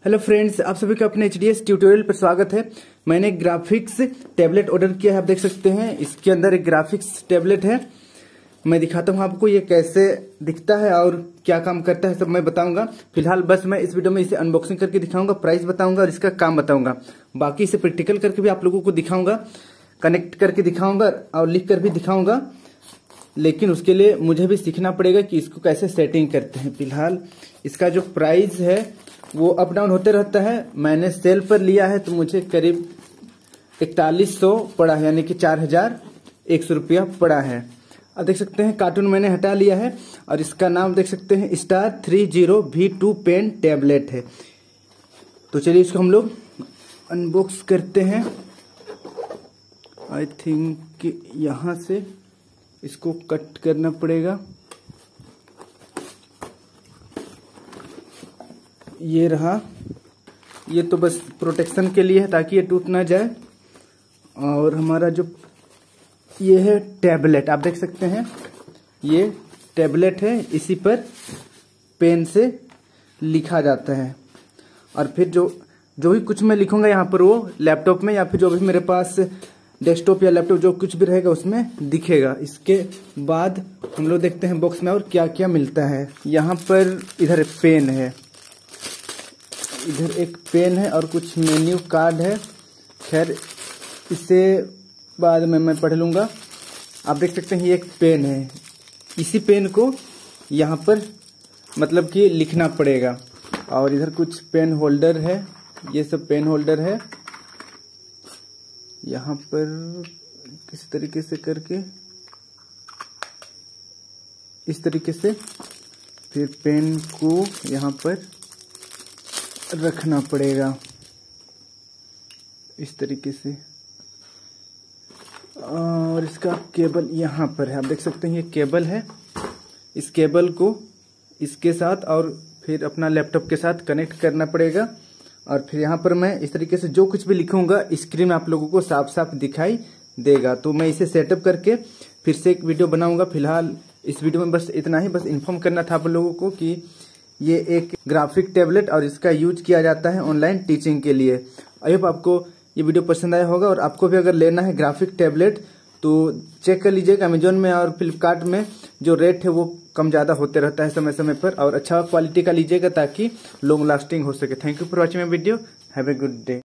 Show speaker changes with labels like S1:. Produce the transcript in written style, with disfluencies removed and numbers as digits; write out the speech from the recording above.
S1: Hello friends, आप सभी का अपने HDS ट्यूटोरियल पर स्वागत है। मैंने एक ग्राफिक्स टैबलेट ऑर्डर किया है। आप देख सकते हैं इसके अंदर एक ग्राफिक्स टैबलेट है। मैं दिखाता हूं आपको ये कैसे दिखता है और क्या काम करता है, सब मैं बताऊंगा। फिलहाल बस मैं इस वीडियो में इसे अनबॉक्सिंग करके दिखाऊंगा, प्राइस बताऊंगा और इसका काम बताऊंगा। बाकी इसे प्रैक्टिकल करके भी आप लोगों को दिखाऊंगा, कनेक्ट करके दिखाऊंगा और लिख कर भी दिखाऊंगा। लेकिन उसके लिए मुझे भी सीखना पड़ेगा कि इसको कैसे सेटिंग करते हैं। फिलहाल इसका जो प्राइस है वो अप डाउन होते रहता है। मैंने सेल पर लिया है तो मुझे करीब 4100 पड़ा है, यानी कि 4100 रुपया पड़ा है। अब देख सकते हैं कार्टून मैंने हटा लिया है और इसका नाम देख सकते हैं स्टार 30V2 पेन टैबलेट है। तो चलिए इसको हम लोग अनबॉक्स करते हैं। आई थिंक यहां से इसको कट करना पड़ेगा। ये रहा, ये तो बस प्रोटेक्शन के लिए है ताकि ये टूट ना जाए। और हमारा जो ये है टैबलेट, आप देख सकते हैं ये टैबलेट है, इसी पर पेन से लिखा जाता है। और फिर जो भी कुछ मैं लिखूंगा यहाँ पर वो लैपटॉप में या फिर जो भी मेरे पास डेस्कटॉप या लैपटॉप जो कुछ भी रहेगा उसमें दिखेगा। इसके बाद हम लोग देखते हैं बॉक्स में और क्या क्या मिलता है। यहाँ पर इधर पेन है, इधर एक पेन है और कुछ मेन्यू कार्ड है। खैर इसे बाद में मैं पढ़ लूंगा। आप देख सकते हैं ये एक पेन है, इसी पेन को यहाँ पर मतलब कि लिखना पड़ेगा। और इधर कुछ पेन होल्डर है, ये सब पेन होल्डर है। यहाँ पर किसी तरीके से करके इस तरीके से फिर पेन को यहाँ पर रखना पड़ेगा इस तरीके से। और इसका केबल यहाँ पर है, आप देख सकते हैं ये केबल है। इस केबल को इसके साथ और फिर अपना लैपटॉप के साथ कनेक्ट करना पड़ेगा। और फिर यहाँ पर मैं इस तरीके से जो कुछ भी लिखूंगा स्क्रीन में आप लोगों को साफ साफ दिखाई देगा। तो मैं इसे सेटअप करके फिर से एक वीडियो बनाऊंगा। फिलहाल इस वीडियो में बस इतना ही, बस इन्फॉर्म करना था आप लोगों को कि ये एक ग्राफिक टैबलेट और इसका यूज किया जाता है ऑनलाइन टीचिंग के लिए। आई होप आपको ये वीडियो पसंद आया होगा। और आपको भी अगर लेना है ग्राफिक टैबलेट तो चेक कर लीजिएगा, अमेजोन में और फ्लिपकार्ट में जो रेट है वो कम ज़्यादा होते रहता है समय समय पर। और अच्छा क्वालिटी का लीजिएगा ताकि लॉन्ग लास्टिंग हो सके। Thank you for watching my video. Have a good day.